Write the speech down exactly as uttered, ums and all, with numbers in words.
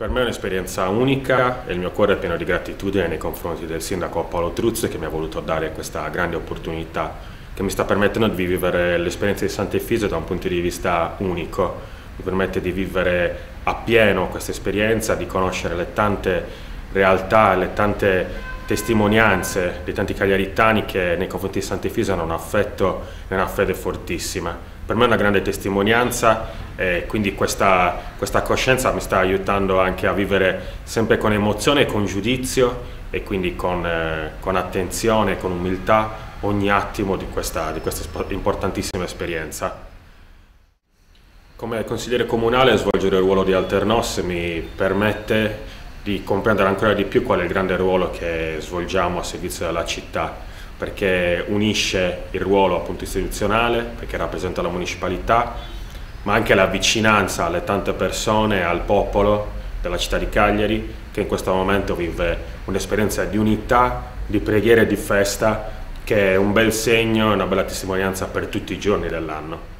Per me è un'esperienza unica e il mio cuore è pieno di gratitudine nei confronti del sindaco Paolo Truzzi, che mi ha voluto dare questa grande opportunità che mi sta permettendo di vivere l'esperienza di Sant'Efisio da un punto di vista unico. Mi permette di vivere appieno questa esperienza, di conoscere le tante realtà, le tante testimonianze dei tanti cagliaritani che nei confronti di Sant'Efisio hanno un affetto e una fede fortissima. Per me è una grande testimonianza e quindi questa, questa coscienza mi sta aiutando anche a vivere sempre con emozione e con giudizio e quindi con, eh, con attenzione, con umiltà ogni attimo di questa, di questa importantissima esperienza. Come consigliere comunale svolgere il ruolo di Alternos mi permette di comprendere ancora di più qual è il grande ruolo che svolgiamo a servizio della città, perché unisce il ruolo appunto istituzionale, perché rappresenta la municipalità, ma anche la vicinanza alle tante persone, al popolo della città di Cagliari, che in questo momento vive un'esperienza di unità, di preghiera e di festa, che è un bel segno e una bella testimonianza per tutti i giorni dell'anno.